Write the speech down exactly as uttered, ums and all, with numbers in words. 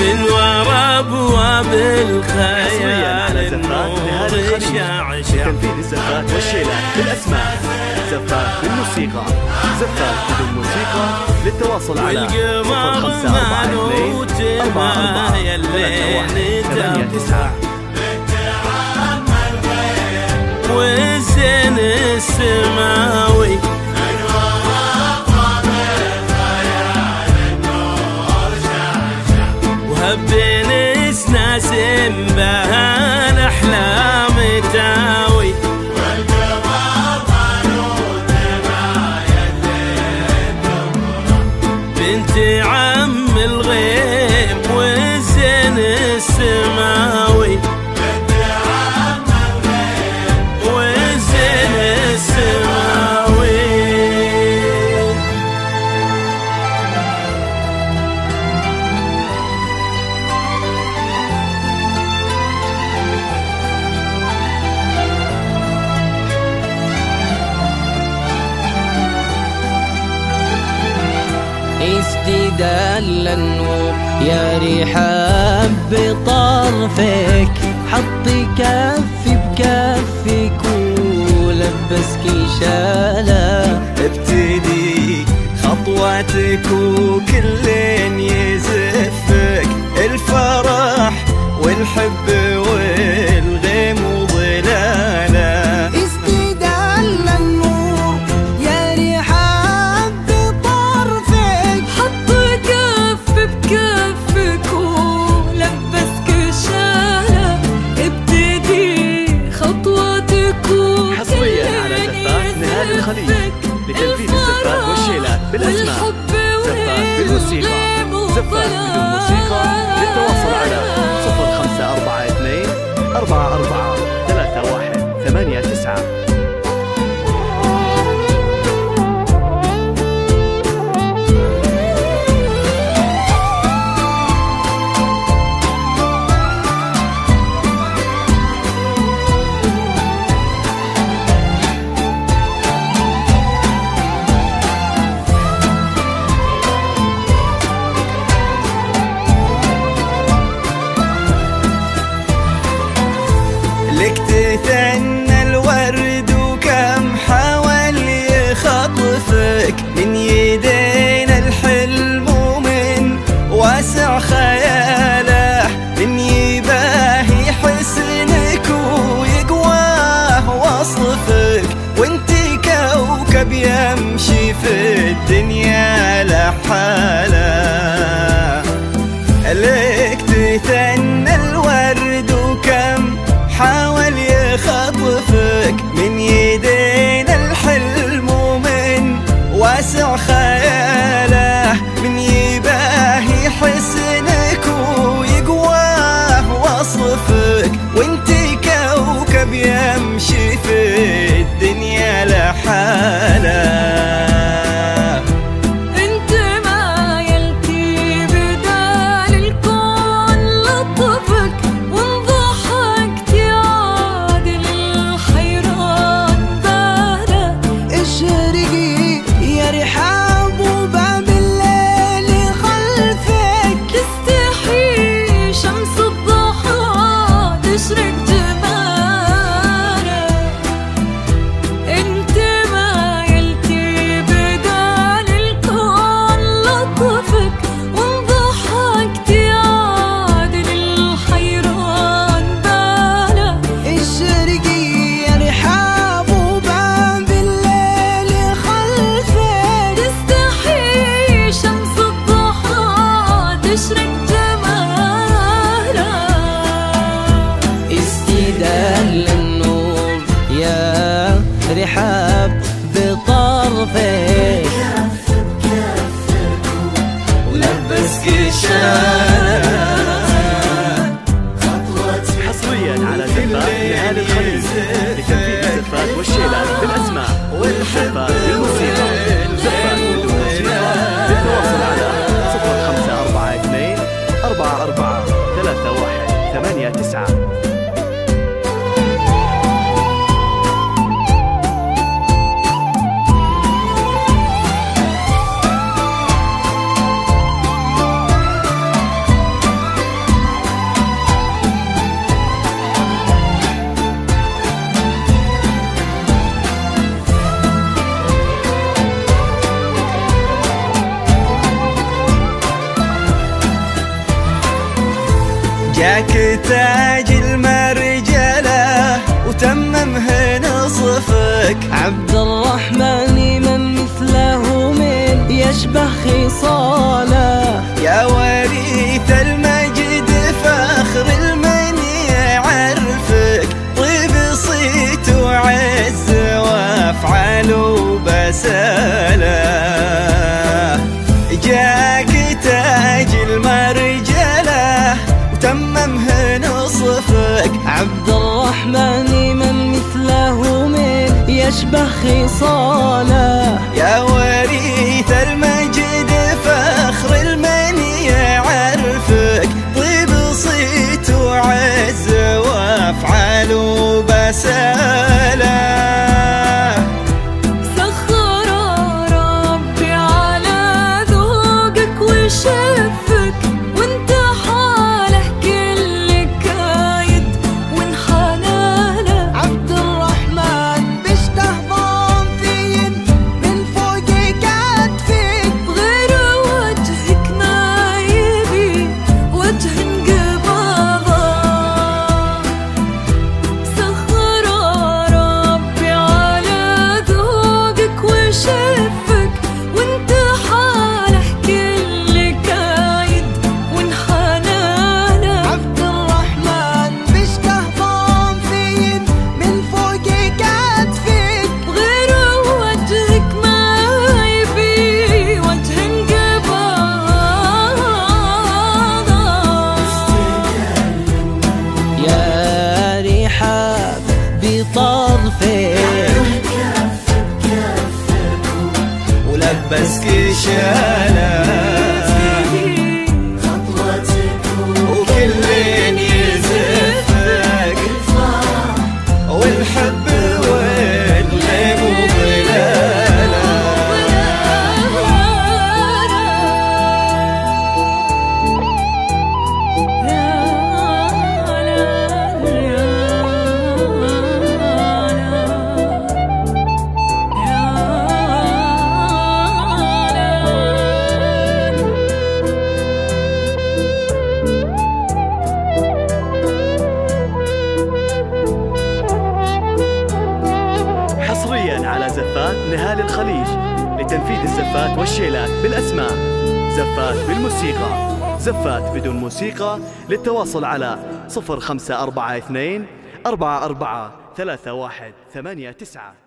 من ورا ابواب الخيال النور شعشع. تنفيذ الزفات والشيلات بالاسماء، زفات بالموسيقى، زفات بدون موسيقى. للتواصل على صفر خمسة أربعة اثنين أربعة أربعة ثلاثة واحد ثمانية تسعة. والزين السماوي وهبين اسناس بها الاحلام تاوي. بنت عم الغيم والزين السماوي والزين السماوي. استدال النور يا رحاب بطرفك، حطي كفي بكفك ولبسك شالة. ابتدي خطواتك وكلين يزفك، الفرح والحب والغيم وظلالة. لتنفيذ الزفات والشيلات بالاسماء، زفات بالموسيقى، زفات بدون موسيقى. للتواصل على صفر خمسة أربعة اثنين أربعة أربعة ثلاثة واحد ثمانية تسعة. لك تثنى الورد وكم حاول يخطفك من يدينا الحلم ومن واسع خياله. من يباهي حسنك ويقواه وصفك، وانتي كوكب يمشي في الدنيا لحاله. لك تثنى الورد وكم حاول يخطفك من يدينا الحلم ومن واسع خياله. من يباهي حسنك ويقواه وصفك، وانتي كوكب يمشي في الدنيا لحاله. رحاب بطرفك ولبسك شالة. حصريا على زفات نهال الخليج. لتنفيذ الزفات والشيلات بالاسماء، زفات بالموسيقى، زفات بدون موسيقى. للتواصل على صفر خمسة أربعة اثنين أربعة أربعة ثلاثة واحد ثمانية تسعة. جاك تاج المرجلة وتممه نصفك. عبد الرحمن من مثله من يشبه خصاله، يا وريث المجد فخر المن يعرفك. طيب صيت وعز وافعال وبساله، جاك تاج المرجله وتممه نصفك. عبد الرحمن من مثله من يشبه خصاله، يا وريث المجد فخر المن يعرفك. طيب صيت وعز وافعال وبساله. سخر ربي على ذوقك وشفك، وانت حاله كل كايد وانحناله. عبد الرحمن بيشتهضم فين من فوق كتفك، غير وجهك ما يبي وجه انقباضه. سخر ربي على ذوقك وشفك، وانت حاله كل كايد وانحناله. عبد الرحمن بيشتهضم فين من فوق كتفك، غير وجهك ما يبي وجه انقباضه. يا رحاب بطرفك ولبسك شاله وكل يزفك. والحب والغيب وظلاله، حصريا على زفات نهال الخليج لتنفيذ الزفات والشيلات بالأسماء. زفات بالموسيقى، زفات بدون موسيقى. للتواصل على صفر خمسة أربعة اثنين أربعة أربعة ثلاثة واحد ثمانية تسعة.